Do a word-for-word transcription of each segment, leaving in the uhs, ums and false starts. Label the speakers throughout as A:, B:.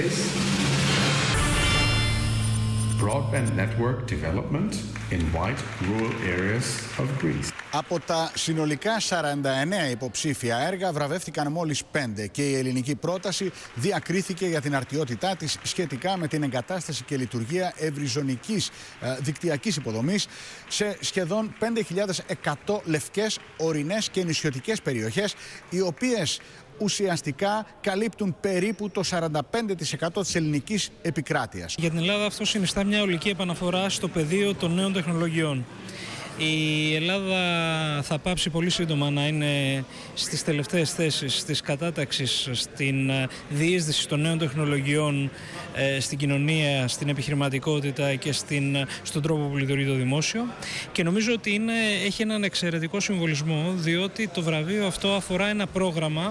A: Greece. Broadband network development in white rural areas of Greece.
B: Από τα συνολικά σαράντα εννέα υποψήφια έργα βραβεύτηκαν μόλις πέντε και η ελληνική πρόταση διακρίθηκε για την αρτιότητά της σχετικά με την εγκατάσταση και λειτουργία ευρυζωνικής ε, δικτυακής υποδομής σε σχεδόν πέντε χιλιάδες εκατό λευκές, ορεινές και νησιωτικές περιοχές, οι οποίες ουσιαστικά καλύπτουν περίπου το σαράντα πέντε τοις εκατό της ελληνικής επικράτειας.
C: Για την Ελλάδα αυτό συνιστά μια ολική επαναφορά στο πεδίο των νέων τεχνολογιών. Η Ελλάδα θα πάψει πολύ σύντομα να είναι στις τελευταίες θέσεις της κατάταξης στην διείσδυση των νέων τεχνολογιών στην κοινωνία, στην επιχειρηματικότητα και στην, στον τρόπο που λειτουργεί το δημόσιο, και νομίζω ότι είναι, έχει έναν εξαιρετικό συμβολισμό, διότι το βραβείο αυτό αφορά ένα πρόγραμμα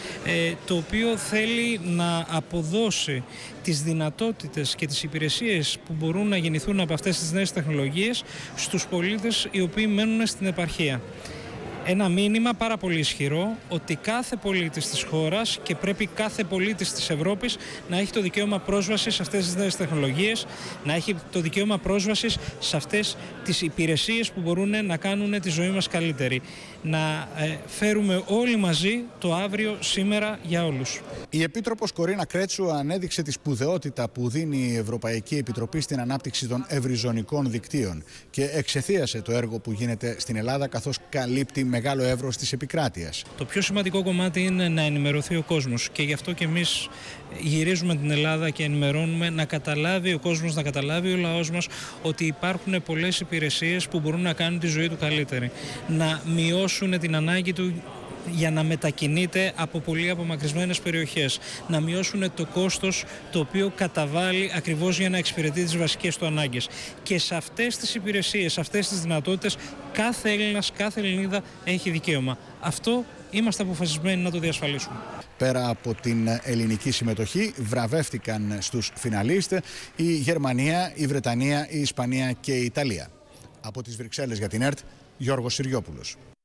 C: το οποίο θέλει να αποδώσει τις δυνατότητες και τις υπηρεσίες που μπορούν να γεννηθούν από αυτές τις νέες τεχνολογίες στους πολίτες οι οποίοι μένουν στην επαρχία. Ένα μήνυμα πάρα πολύ ισχυρό ότι κάθε πολίτης της χώρας και πρέπει κάθε πολίτης της Ευρώπης να έχει το δικαίωμα πρόσβασης σε αυτές τις νέες τεχνολογίες, να έχει το δικαίωμα πρόσβασης σε αυτές τις υπηρεσίες που μπορούν να κάνουν τη ζωή μας καλύτερη. Να ε, φέρουμε όλοι μαζί το αύριο σήμερα για όλους.
B: Η Επίτροπος Κορίνα Κρέτσου ανέδειξε τη σπουδαιότητα που δίνει η Ευρωπαϊκή Επιτροπή στην ανάπτυξη των ευρυζωνικών δικτύων και εξεθίασε το έργο που γίνεται στην Ελλάδα, καθώς καλύπτει μεγάλο εύρος της επικράτειας.
C: Το πιο σημαντικό κομμάτι είναι να ενημερωθεί ο κόσμος, και γι' αυτό και εμείς γυρίζουμε την Ελλάδα και ενημερώνουμε, να καταλάβει ο κόσμος, να καταλάβει ο λαός μας ότι υπάρχουν πολλές υπηρεσίες που μπορούν να κάνουν τη ζωή του καλύτερη, να μειώσουν την ανάγκη του για να μετακινείται από πολύ απομακρυσμένες περιοχές, να μειώσουν το κόστος το οποίο καταβάλει ακριβώς για να εξυπηρετεί τις βασικές του ανάγκες. Και σε αυτές τις υπηρεσίες, σε αυτές τις δυνατότητες, κάθε Έλληνας, κάθε Ελληνίδα έχει δικαίωμα. Αυτό είμαστε αποφασισμένοι να το διασφαλίσουμε.
B: Πέρα από την ελληνική συμμετοχή, βραβεύτηκαν στους φιναλίστ η Γερμανία, η Βρετανία, η Ισπανία και η Ιταλία. Από τις Βρυξέλλες για την ΕΡΤ, Γιώργος Συριόπουλος.